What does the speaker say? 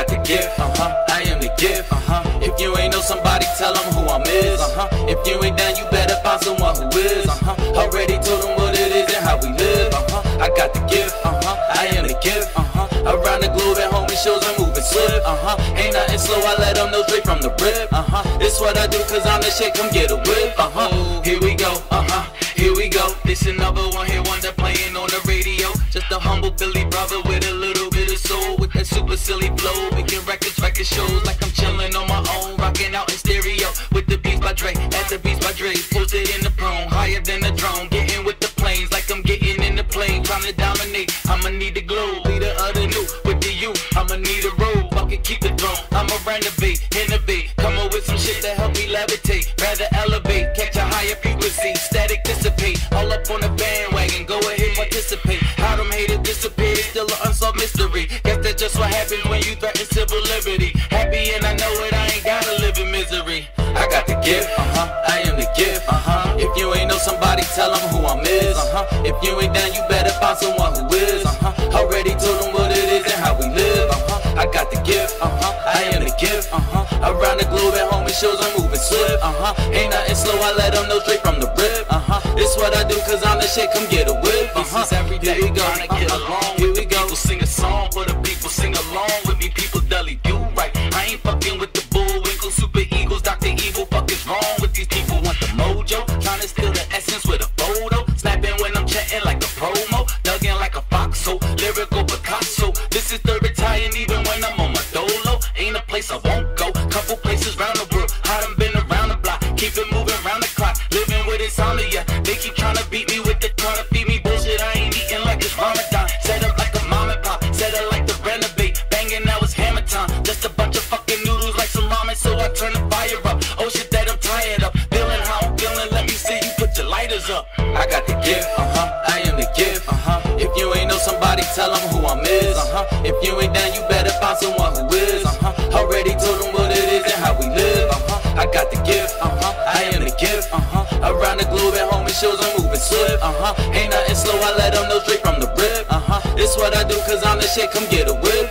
got the gift, I am the gift, If you ain't know somebody, tell them who I'm is, If you ain't down, you better find someone who is, Already told them what it is and how we live, I got the gift, I am the gift, Around the globe at home, it shows I'm moving swift, Ain't nothing slow, I let them know straight from the rip, This what I do, cause I'm the shit, come get a whip, Here we go, here we go. This another one here, one that playing on the radio. Just a humble Billy brother with a little bit of soul, with that super silly flow, making records, record shows like I'm chilling on my own, rocking out in stereo with the Beats by Dre, at the Beats by Dre, posted in the prone, higher than the drone, getting with the planes like I'm getting in the plane, trying to dominate. I'ma need the globe, leader of the new, with the youth. I'ma need a robe, bucket keep the throne. I'ma renovate, innovate, come up with some shit that help me levitate, rather elevate, catch a higher frequency, static dissipate, all up on the bandwagon, go ahead participate. How them haters disappear, still an unsolved mystery. Guess that's just what happens when you threaten civil liberty. Happy and I know it, I ain't gotta live in misery. I got the gift, I am the gift, If you ain't know somebody, tell them who I'm is, If you ain't down, you better find someone who is, Already told them what it is and how we live, I got the gift, I am the gift, Around the globe at home, it shows I'm moving swift, Ain't nothing slow, I let them know straight from the rip, This what I do, cause I'm the shit, come get a whip, This is every day, here we go, trying to get along. Here we go. People sing a song for the people, sing along with me. People deli, you right. I ain't fucking with the Bullwinkle, Super Eagles, Dr. Evil. Fuck is wrong with these people? Want the mojo, trying to steal the essence with a photo. Snapping when I'm chatting like a promo, dug in like a foxhole, lyrical Picasso. This is third Italian, even when I'm on my dolo. Ain't a place I won't go. Couple places round the world, I done been around the block. Keep it moving round the clock, living with insomnia. They keep trying to beat me with the trying to feed me bullshit. I ain't eating like it's Ramadan. Set up like a mom and pop, set up like the renovate. Banging, now it's hammer time. Just a bunch of fucking noodles like some ramen, so I turn the fire up. Oh shit that I'm tired of, feeling how I'm feeling. Let me see you put your lighters up. I got the gift, I am the gift, If you ain't know somebody, tell them who I'm is, If you ain't down, you better find someone who is, Already told them what it is and how we live, I got the gift, I am the gift, Around the globe at home, it shows I'm moving swift, Ain't nothing slow, I let them know straight from the rip, This what I do, cause I'm the shit, come get a whip.